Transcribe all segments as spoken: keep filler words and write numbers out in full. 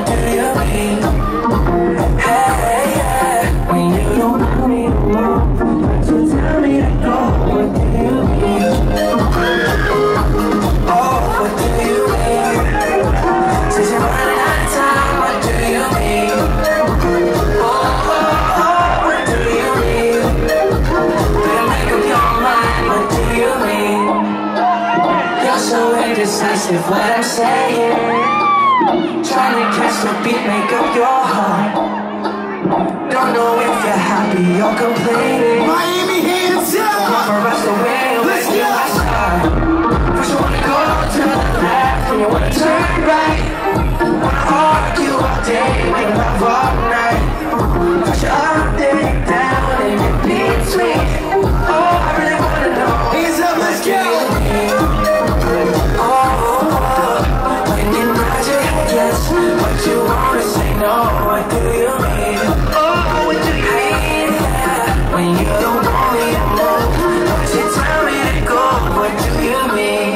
what do you mean? Hey, yeah, when you don't want me to move, but you tell me to go, what do you mean? Oh, what do you mean? Since you're running out of time, what do you mean? Oh, oh, oh, what do you mean? Better make up your mind, what do you mean? You're so indecisive, what I'm saying. Trying to catch the beat, make up your heart. Don't know if you're happy or complaining. Miami hands up! Wanna rush away, let's get my start. First you wanna go to the left, and you wanna turn right. Wanna argue all day, make love all night. First you up, then down, and in between. Oh, I really wanna know. Hands up, let's go! Oh, oh, oh, when you nod your head yes, but you wanna say no, what do you mean? Oh, what do you mean? Yeah, when you don't want me to move, but you tell me to go, what do you mean?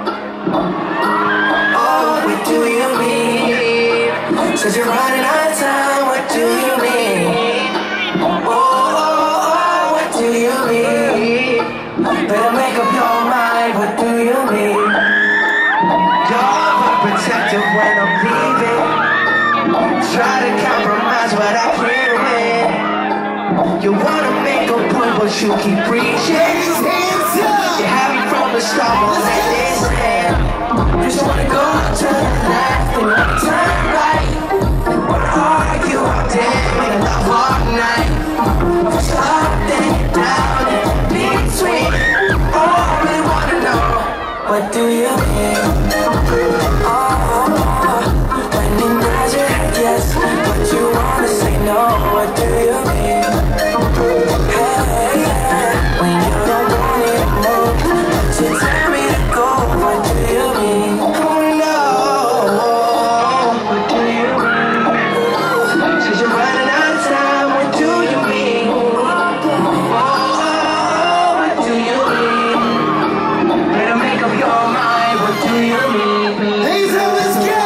Oh, what do you mean? Says you're running out of time, what do you mean? Oh, oh, oh, what do you mean? Better make up your mind, what do you mean? You're overprotective when I'm leaving. Try to compromise, but I can't win. You wanna make a point, but you keep preaching. Hands up! You have me from the start, but let this end. You just wanna go to the left and wanna turn right. Wanna argue all day, make love all night. First you're up, then you're down, and in between. Oh, I really wanna know, what do you mean? Oh, oh, oh, when you nod your head yes, but you wanna say no, what do you mean? Hey, yeah, when you don't want me to move, but you tell me to go, what do you mean? Oh no, what do you mean? Says you're running out of time, what do you mean? Oh, oh, what do you mean? Better make up your mind, what do you mean? Hands up, let's go!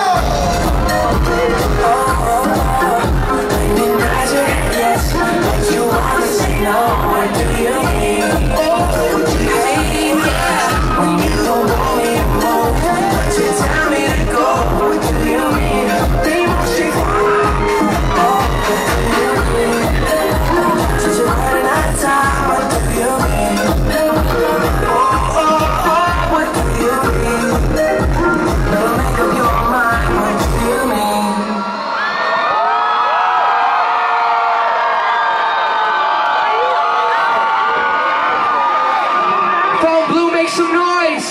No, what do you mean? Oh, hey, yeah, when you don't want me to move, but you tell me to go, what do you mean? Be more straightforward. Oh, what do you mean? Since you're running out of time, what do you mean? Oh, oh, oh, what do you mean? Better make up your mind, what do you mean? Blue, make some noise!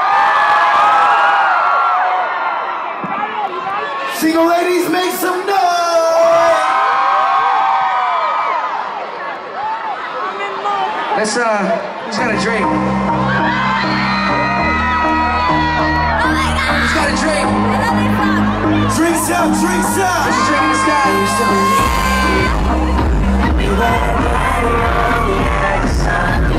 Single ladies, make some noise! Let's, uh, who's got a drink? Who's got a drink? Drinks up, drinks up! Who's drinking this guy? Used to believe we were on the other side.